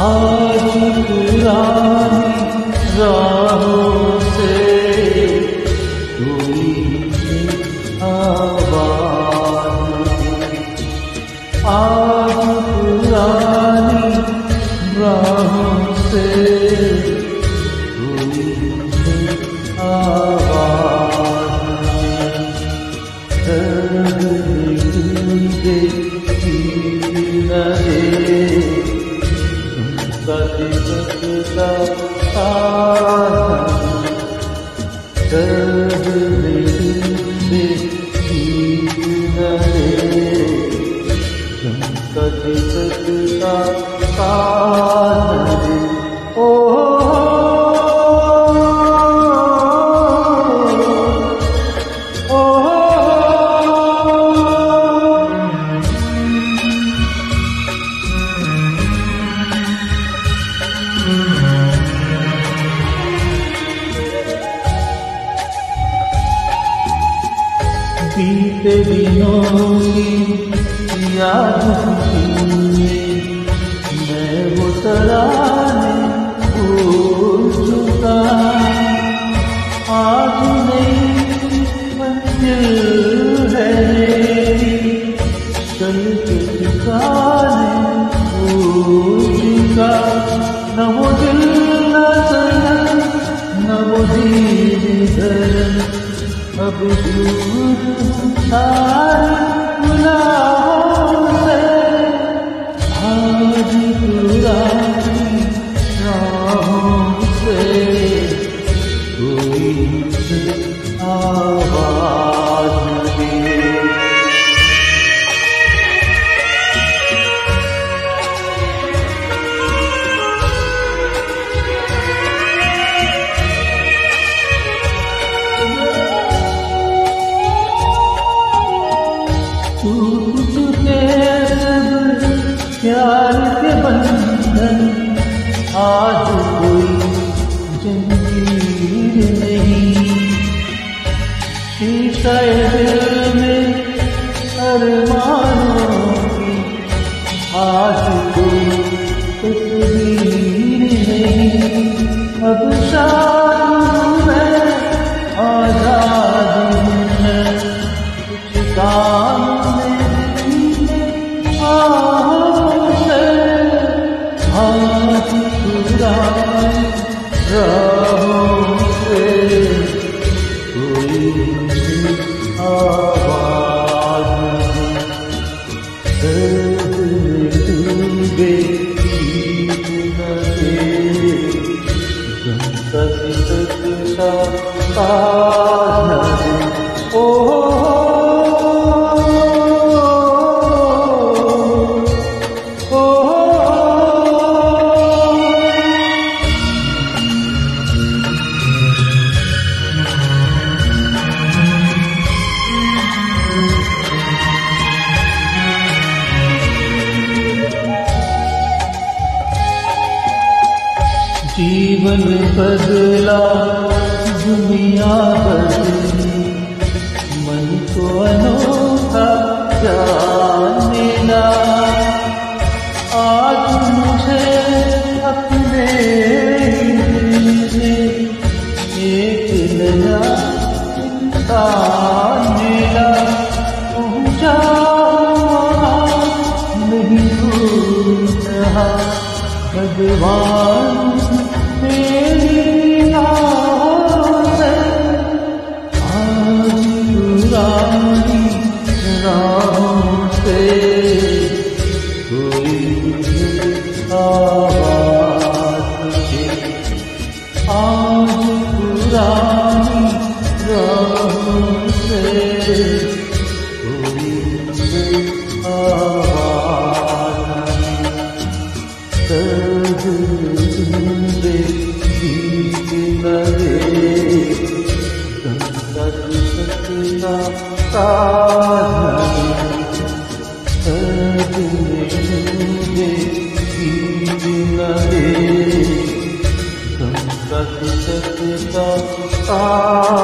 आज पुरानी राहों से कोई आवाज़, आज पुरानी राहों से कोई आवाज़, सकता दर्द में सकता ओ बीते दिनों की याद में मैं वो तराने भूल चुका, आज नई मंजिल है मेरी, कल के ठिकाने भूल चुका, न वो दिल न सनम न वो दीद अब दूर सारी गुलाहों से, आज पुरानी राहों से कोई आवाज़ दे। टूट चुके प्यार के बंधन, आज कोई जंजीर नहीं, शीशे दिल में अरमानों की आज कोई तस्वीर नहीं, अब शाम में आजाद है कुछ काम राहों से कोई आवाज़ डूबे सकता ओ जीवन बदला दुनिया बदली, मन को अनोखा ज्ञान मिला, आज मुझे अपने एक नया इंसान मिला, पहुँचा नहीं भूल रहा भगवान मेरी राहों से, आज पुरानी राहों से कोई आवाज़ दे, आज पुरानी राहों से कोई आवाज़ सकता